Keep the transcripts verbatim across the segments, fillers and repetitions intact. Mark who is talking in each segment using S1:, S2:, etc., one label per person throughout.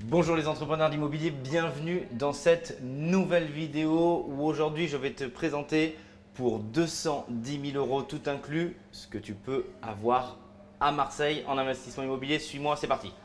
S1: Bonjour les entrepreneurs d'immobilier, bienvenue dans cette nouvelle vidéo où aujourd'hui je vais te présenter pour deux cent dix mille euros tout inclus ce que tu peux avoir à Marseille en investissement immobilier. Suis-moi, c'est parti.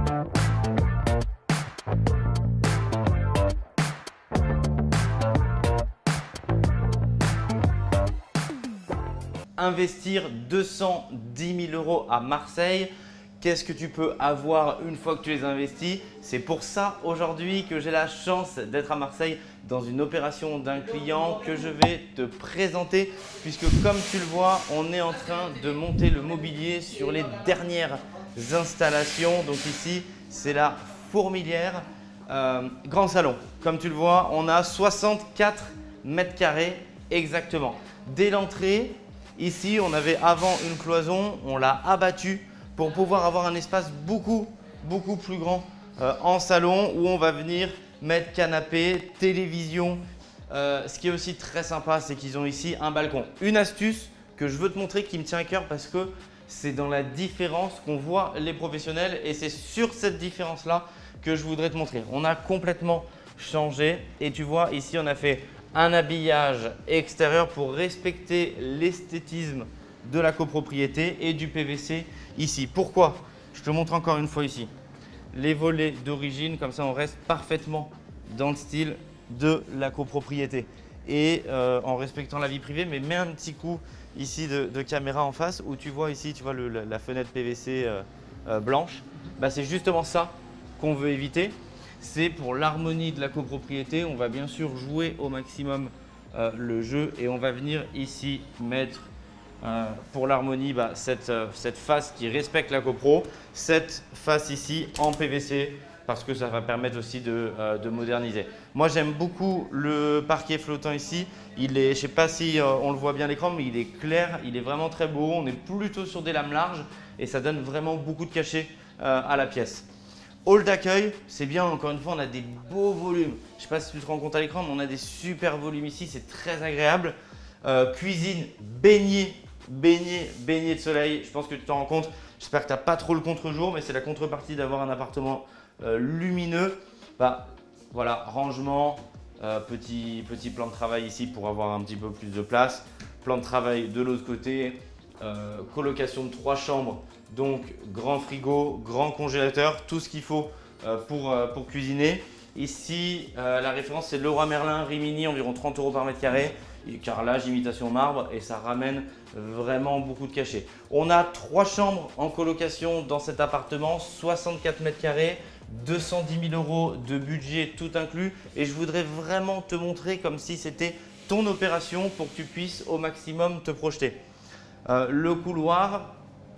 S1: Investir deux cent dix mille euros à Marseille. Qu'est-ce que tu peux avoir une fois que tu les investis? C'est pour ça aujourd'hui que j'ai la chance d'être à Marseille dans une opération d'un client que je vais te présenter puisque comme tu le vois, on est en train de monter le mobilier sur les dernières installations. Donc ici, c'est la Fourmilière, euh, grand salon. Comme tu le vois, on a soixante-quatre mètres carrés exactement. Dès l'entrée, ici, on avait avant une cloison, on l'a abattue pour pouvoir avoir un espace beaucoup, beaucoup plus grand euh, en salon où on va venir mettre canapé, télévision. Euh, ce qui est aussi très sympa, c'est qu'ils ont ici un balcon. Une astuce que je veux te montrer qui me tient à cœur parce que c'est dans la différence qu'on voit les professionnels et c'est sur cette différence-là que je voudrais te montrer. On a complètement changé et tu vois ici, on a fait un habillage extérieur pour respecter l'esthétisme de la copropriété et du P V C ici. Pourquoi? Je te montre encore une fois ici. Les volets d'origine, comme ça on reste parfaitement dans le style de la copropriété et euh, en respectant la vie privée, mais mets un petit coup ici de, de caméra en face où tu vois ici, tu vois le, la, la fenêtre P V C euh, euh, blanche. Bah, c'est justement ça qu'on veut éviter. C'est pour l'harmonie de la copropriété. On va bien sûr jouer au maximum euh, le jeu et on va venir ici mettre Euh, pour l'harmonie, bah, cette, euh, cette face qui respecte la copro, cette face ici en P V C parce que ça va permettre aussi de, euh, de moderniser. Moi, j'aime beaucoup le parquet flottant ici. Il est, je ne sais pas si euh, on le voit bien à l'écran, mais il est clair, il est vraiment très beau. On est plutôt sur des lames larges et ça donne vraiment beaucoup de cachet euh, à la pièce. Hall d'accueil, c'est bien, encore une fois, on a des beaux volumes. Je ne sais pas si tu te rends compte à l'écran, mais on a des super volumes ici, c'est très agréable. Euh, cuisine baignée. Baigné, baigné de soleil, je pense que tu t'en rends compte. J'espère que tu n'as pas trop le contre-jour, mais c'est la contrepartie d'avoir un appartement euh, lumineux. Bah, voilà, rangement, euh, petit, petit plan de travail ici pour avoir un petit peu plus de place. Plan de travail de l'autre côté, euh, colocation de trois chambres, donc grand frigo, grand congélateur, tout ce qu'il faut euh, pour, euh, pour cuisiner. Ici, euh, la référence c'est Leroy Merlin, Rimini, environ trente euros par mètre carré. Carrelage, imitation marbre et ça ramène vraiment beaucoup de cachet. On a trois chambres en colocation dans cet appartement, soixante-quatre mètres carrés, deux cent dix mille euros de budget tout inclus et je voudrais vraiment te montrer comme si c'était ton opération pour que tu puisses au maximum te projeter. Euh, le couloir,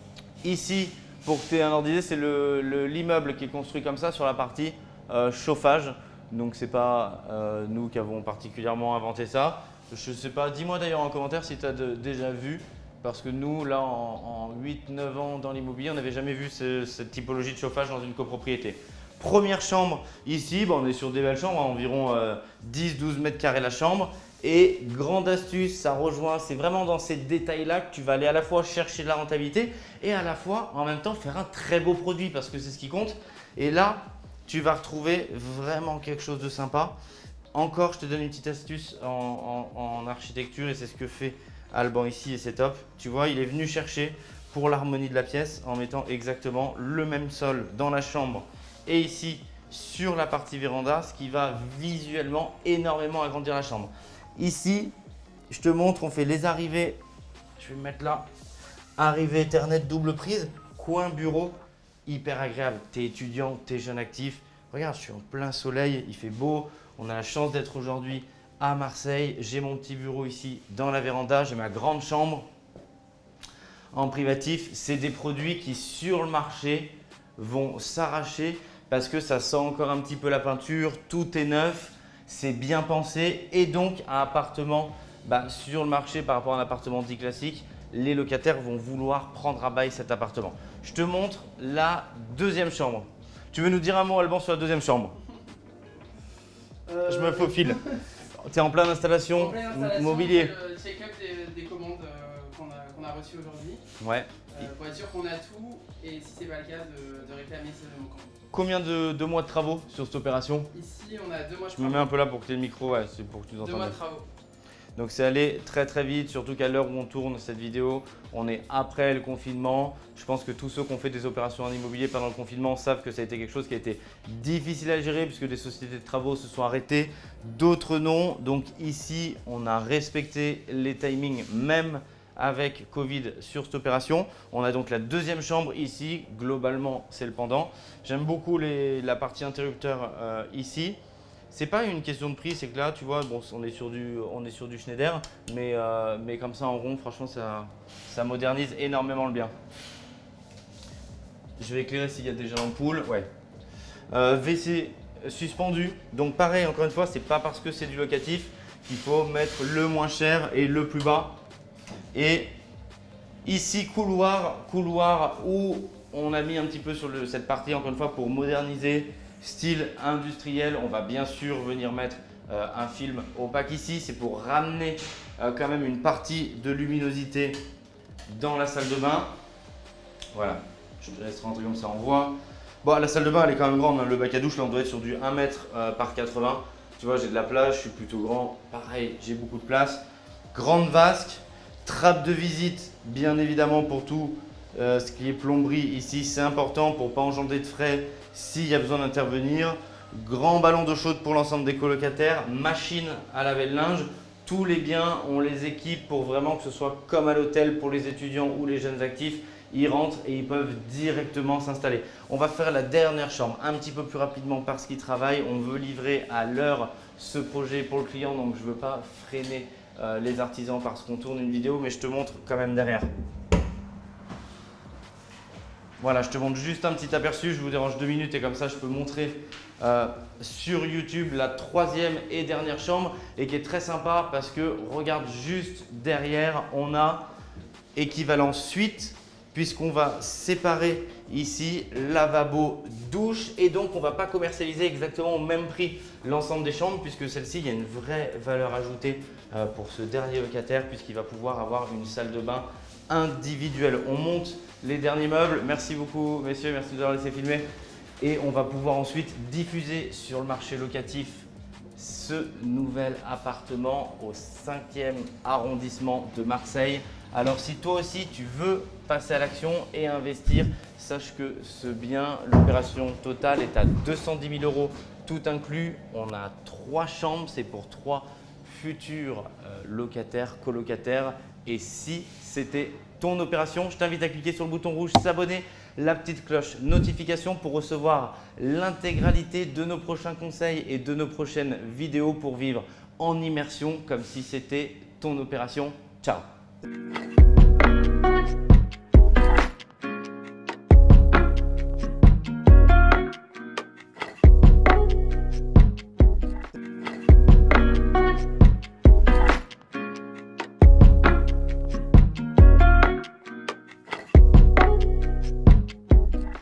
S1: ici, pour que tu aies un ordre d'idée, c'est l'immeuble qui est construit comme ça sur la partie euh, chauffage. Donc, ce n'est pas euh, nous qui avons particulièrement inventé ça. Je ne sais pas, dis-moi d'ailleurs en commentaire si tu as de, déjà vu, parce que nous, là, en, en huit neuf ans dans l'immobilier, on n'avait jamais vu ce, cette typologie de chauffage dans une copropriété. Première chambre, ici, bah, on est sur des belles chambres, environ euh, dix douze mètres carrés la chambre. Et grande astuce, ça rejoint, c'est vraiment dans ces détails-là que tu vas aller à la fois chercher de la rentabilité et à la fois, en même temps, faire un très beau produit parce que c'est ce qui compte. Et là, tu vas retrouver vraiment quelque chose de sympa. Encore, je te donne une petite astuce en, en, en architecture et c'est ce que fait Alban ici et c'est top. Tu vois, il est venu chercher pour l'harmonie de la pièce en mettant exactement le même sol dans la chambre et ici sur la partie véranda, ce qui va visuellement énormément agrandir la chambre. Ici, je te montre, on fait les arrivées. Je vais me mettre là. Arrivée Ethernet double prise, coin bureau, hyper agréable. Tu es étudiant, tu es jeune actif. Regarde, je suis en plein soleil, il fait beau. On a la chance d'être aujourd'hui à Marseille. J'ai mon petit bureau ici dans la véranda. J'ai ma grande chambre en privatif. C'est des produits qui sur le marché vont s'arracher parce que ça sent encore un petit peu la peinture. Tout est neuf, c'est bien pensé et donc un appartement bah, sur le marché par rapport à un appartement dit classique, les locataires vont vouloir prendre à bail cet appartement. Je te montre la deuxième chambre. Tu veux nous dire un mot, Alban, sur la deuxième chambre? Euh, Je me faufile. Tu es en pleine installation,
S2: en pleine installation
S1: mobilier.
S2: C'est le check-up des, des commandes euh, qu'on a, qu'on a a reçu aujourd'hui.
S1: Ouais.
S2: Euh, pour être sûr qu'on a tout et si c'est pas le cas, de, de réclamer ce manquant.
S1: Combien de, de mois de travaux sur cette opération?
S2: Ici, on a deux mois de
S1: Je
S2: travaux.
S1: me mets un peu là pour que tu aies le micro, ouais, c'est pour que tu nous
S2: Deux
S1: entendes.
S2: mois de travaux.
S1: Donc c'est allé très très vite, surtout qu'à l'heure où on tourne cette vidéo, on est après le confinement. Je pense que tous ceux qui ont fait des opérations en immobilier pendant le confinement savent que ça a été quelque chose qui a été difficile à gérer puisque des sociétés de travaux se sont arrêtées, d'autres non. Donc ici, on a respecté les timings même avec Covid sur cette opération. On a donc la deuxième chambre ici, globalement c'est le pendant. J'aime beaucoup les, la partie interrupteur euh, ici. C'est pas une question de prix, c'est que là, tu vois, bon, on est sur du, on est sur du Schneider, mais, euh, mais comme ça en rond, franchement, ça, ça modernise énormément le bien. Je vais éclairer s'il y a déjà l'ampoule. Ouais. Euh, W C suspendu. Donc pareil, encore une fois, c'est pas parce que c'est du locatif qu'il faut mettre le moins cher et le plus bas. Et ici, couloir, couloir où on a mis un petit peu sur le, cette partie, encore une fois, pour moderniser. Style industriel, on va bien sûr venir mettre euh, un film opaque ici. C'est pour ramener euh, quand même une partie de luminosité dans la salle de bain. Voilà, je te laisse rentrer comme ça, on voit. Bon, la salle de bain, elle est quand même grande. Hein. Le bac à douche, là, on doit être sur du un mètre euh, par quatre-vingts. Tu vois, j'ai de la place, je suis plutôt grand. Pareil, j'ai beaucoup de place. Grande vasque, trappe de visite, bien évidemment, pour tout euh, ce qui est plomberie ici. C'est important pour ne pas engendrer de frais s'il y a besoin d'intervenir. Grand ballon d'eau chaude pour l'ensemble des colocataires, machine à laver le linge. Tous les biens, on les équipe pour vraiment que ce soit comme à l'hôtel pour les étudiants ou les jeunes actifs. Ils rentrent et ils peuvent directement s'installer. On va faire la dernière chambre un petit peu plus rapidement parce qu'ils travaillent. On veut livrer à l'heure ce projet pour le client, donc je ne veux pas freiner euh, les artisans parce qu'on tourne une vidéo, mais je te montre quand même derrière. Voilà, je te montre juste un petit aperçu, je vous dérange deux minutes et comme ça je peux montrer euh, sur YouTube la troisième et dernière chambre et qui est très sympa parce que regarde juste derrière, on a équivalent suite puisqu'on va séparer ici lavabo, douche et donc on ne va pas commercialiser exactement au même prix l'ensemble des chambres puisque celle-ci, il y a une vraie valeur ajoutée euh, pour ce dernier locataire puisqu'il va pouvoir avoir une salle de bain individuelle. On monte les derniers meubles. Merci beaucoup messieurs, merci de nous avoir laissé filmer. Et on va pouvoir ensuite diffuser sur le marché locatif ce nouvel appartement au cinquième arrondissement de Marseille. Alors si toi aussi tu veux passer à l'action et investir, sache que ce bien, l'opération totale est à deux cent dix mille euros tout inclus. On a trois chambres, c'est pour trois futurs euh, locataires, colocataires. Et si c'était ton opération, je t'invite à cliquer sur le bouton rouge s'abonner, la petite cloche notification pour recevoir l'intégralité de nos prochains conseils et de nos prochaines vidéos pour vivre en immersion comme si c'était ton opération. Ciao!